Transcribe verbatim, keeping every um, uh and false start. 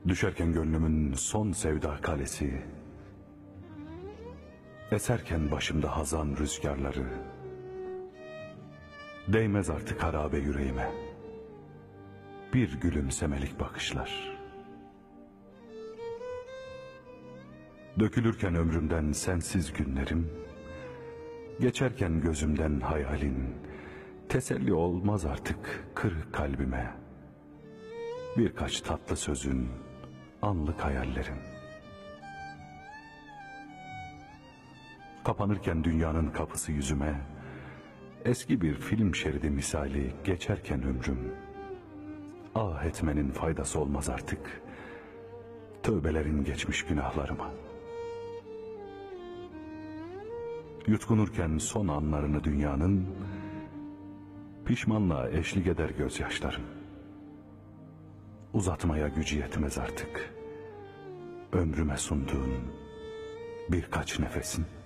Düşerken gönlümün son sevda kalesi, eserken başımda hazan rüzgarları, değmez artık harabe yüreğime bir gülümsemelik bakışlar. Dökülürken ömrümden sensiz günlerim, geçerken gözümden hayalin, teselli olmaz artık kırık kalbime birkaç tatlı sözün, anlık hayallerim. Kapanırken dünyanın kapısı yüzüme, eski bir film şeridi misali geçerken ömrüm, ah etmenin faydası olmaz artık tövbelerin geçmiş günahlarıma. Yutkunurken son anlarını dünyanın, pişmanlığa eşlik eder gözyaşlarım. Uzatmaya gücü yetmez artık ömrüme sunduğun birkaç nefesin.